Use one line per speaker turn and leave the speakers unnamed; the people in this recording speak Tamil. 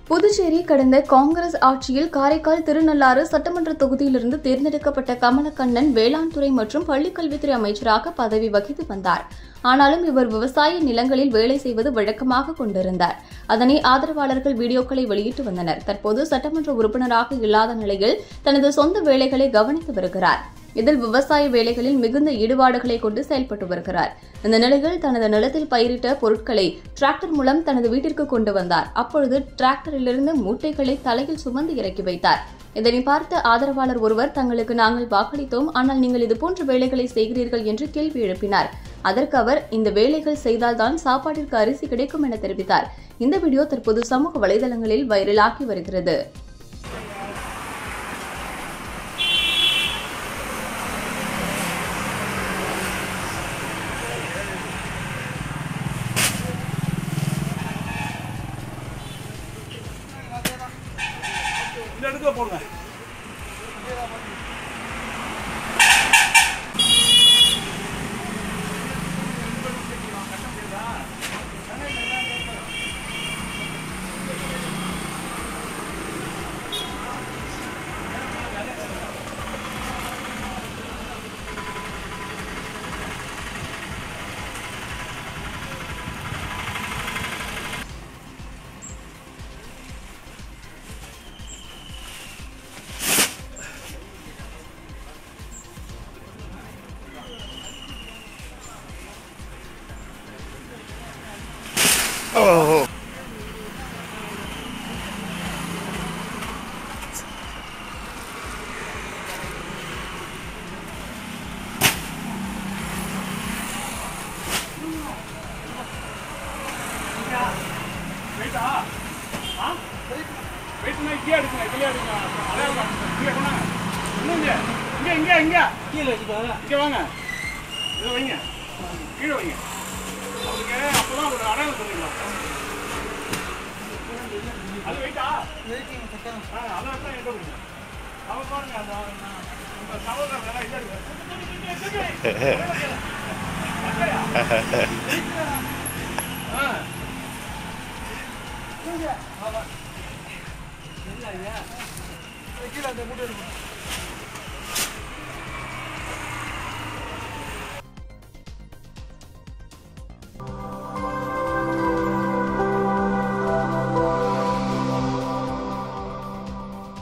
புதுச்சேரி கடந்த காங்கிரஸ் ஆட்சியில் காரைக்கால் திருநள்ளாறு சட்டமன்ற தொகுதியிலிருந்து தேர்ந்தெடுக்கப்பட்ட கமலக்கண்ணன் வேளாண் துறை மற்றும் பள்ளிக்கல்வித்துறை அமைச்சராக பதவி வகித்து வந்தார். ஆனாலும் இவர் விவசாய நிலங்களில் வேலை செய்வது வழக்கமாக கொண்டிருந்தார். அதனை ஆதரவாளர்கள் வீடியோக்களை வெளியிட்டு வந்தனர். தற்போது சட்டமன்ற உறுப்பினராக இல்லாத நிலையில் தனது சொந்த வேலைகளை கவனித்து வருகிறார். இதில் விவசாய வேலைகளில் மிகுந்த ஈடுபாடுகளை கொண்டு செயல்பட்டு வருகிறார். இந்த நிலையில் தனது நிலத்தில் பயிரிட்ட பொருட்களை டிராக்டர் மூலம் தனது வீட்டிற்கு கொண்டு வந்தார். அப்பொழுது டிராக்டரிலிருந்து மூட்டைகளை தலையில் சுமந்து இறக்கி வைத்தார். இதனை பார்த்த ஆதரவாளர் ஒருவர், தங்களுக்கு நாங்கள் வாக்களித்தோம், ஆனால் நீங்கள் இதுபோன்ற வேலைகளை செய்கிறீர்கள் என்று கேள்வி எழுப்பினார். அதற்கு அவர், இந்த வேலைகள் செய்தால்தான் சாப்பாட்டிற்கு அரிசி கிடைக்கும் என தெரிவித்தார். இந்த வீடியோ தற்போது சமூக வலைதளங்களில் வைரலாகி வருகிறது.
போடுங்க. Oh. அது வெயிட்டா வெயிட்டிங் செகண்ட் அதான் என்ன பண்ணுங்க அவ பாருங்க அந்த சவரல வேற இல்ல இல்ல இல்ல கீழ அந்த மூட்டை இருக்கு.